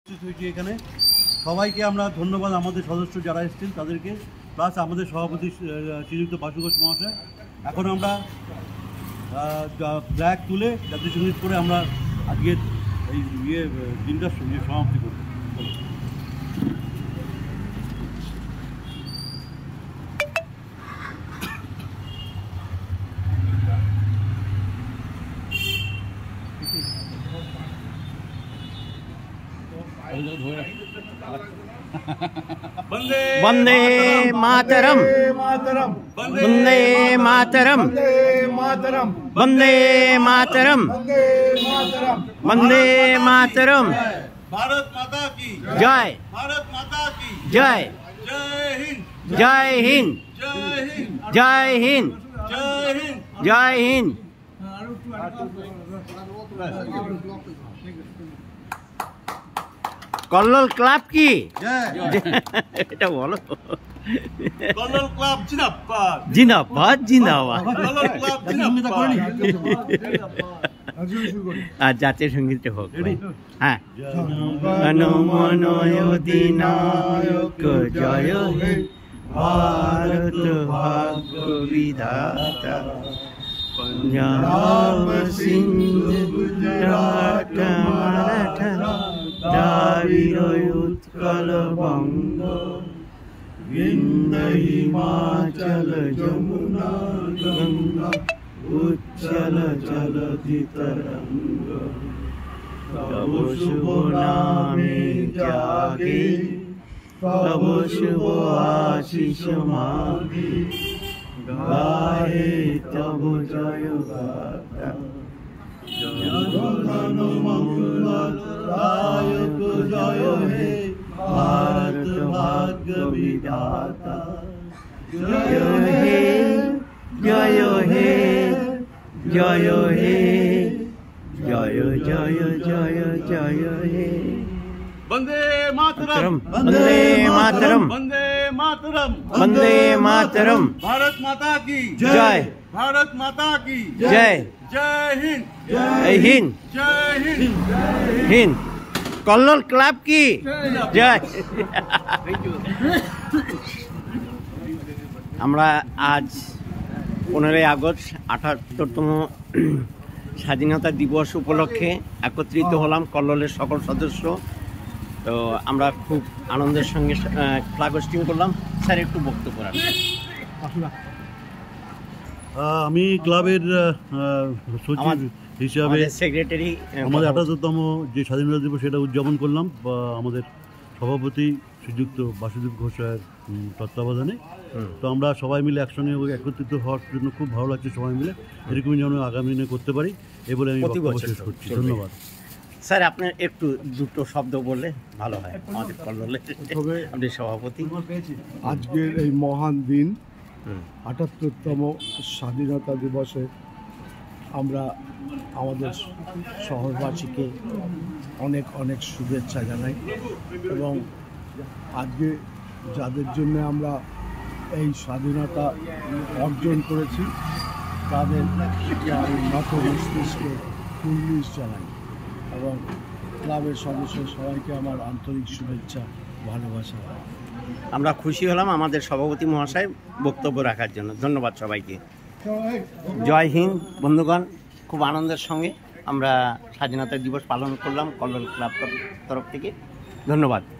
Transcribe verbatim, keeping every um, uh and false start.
এখানে সবাইকে আমরা ধন্যবাদ, আমাদের সদস্য যারা এসেছেন তাদেরকে, প্লাস আমাদের সভাপতি শ্রীযুক্ত বাসু ঘোষ মহাশয়। এখন আমরা ফ্ল্যাগ তুলে জাতীয় সঙ্গীত করে আমরা আজকের এই ইয়ে দিনটা সমাপ্তি করব। वंदे मातरम वंदे मातरम वंदे मातरम वंदे मातरम। भारत माता की जय, भारत माता की जय, जय हिंद, जय हिंद, जय हिंद, जय हिंद, जय हिंद। जय हिंद। कल्लोल क्लब की এটা বলো। কল্লোল ক্লাব জিন্দাবাদ, জিন্দাবাদ জিন্দাবাদ। কল্লোল ক্লাব জিন্দাবাদ। আর জাতীয় সঙ্গীত হোক। হ্যাঁ, জনমনয় অধিনায়ক জয় হে ভারত ভাগ্য বিধাতা, पंजाब सिंध गुजरात मराठा द्राविड़ उत्कल बंग विंध्य हिमाचल जमुना गंगा उच्चल जलधि तरंग। तब शुभ नामे जागे, तब शुभ आशीष मांगे, गाहे तब जय गाथा। जन मंगलदायक जय हे भारत भाग्य विधाता। जय हे जय हे जय हे जय जय जय जय हे। वंदे मातरम, वंदे मातरम, वंदे मातरम, वंदे मातरम। भारत माता की जय, भारत माता की जय, जय हिंद, जय हिंद, जय हिंद, हिंद। कल्लोल क्लब की जय। আমরা আজ পনেরোই আগস্ট আটাত্তরতম স্বাধীনতা দিবস উপলক্ষে একত্রিত হলাম কল্লোলের সকল সদস্য। তো আমরা খুব আনন্দের সঙ্গে ফ্ল্যাগ হোস্টিং করলাম। স্যার একটু বক্তব্য রাখবেন। আমি ক্লাবের সচিব হিসাবে সেক্রেটারি আমাদের আটাত্তরতম যে স্বাধীনতা দিবস সেটা উদযাপন করলাম, বা আমাদের সভাপতি শ্রীযুক্ত বাসুদেব ঘোষের তত্ত্বাবধানে। তো আমরা সবাই মিলে একসঙ্গে একত্রিত হওয়ার জন্য খুব ভালো লাগছে। সবাই মিলে এরকমই যেন আগামী দিনে করতে পারি, এই বলে আমি বক্তব্য শেষ করছি। ধন্যবাদ। স্যার আপনার একটু দুটো শব্দ বললে ভালো হয় আমাদের কল্লোলে, আপনি সভাপতি। আজকের এই মহান দিন আটাত্তরতম স্বাধীনতা দিবসে আমরা আমাদের শহরবাসীকে অনেক অনেক শুভেচ্ছা জানাই, এবং আজকে যাদের জন্য আমরা এই স্বাধীনতা অর্জন করেছি তাদের আমি নত মস্তিষ্কে কুর্নিশ জানাই, এবং ক্লাবের সদস্য সবাইকে আমার আন্তরিক শুভেচ্ছা ভালোবাসা। আমরা খুশি হলাম আমাদের সভাপতি মহাশয় বক্তব্য রাখার জন্য। ধন্যবাদ সবাইকে। জয় হিন্দ। বন্ধুগণ, খুব আনন্দের সঙ্গে আমরা স্বাধীনতা দিবস পালন করলাম কল্লোল ক্লাব তরফ থেকে। ধন্যবাদ।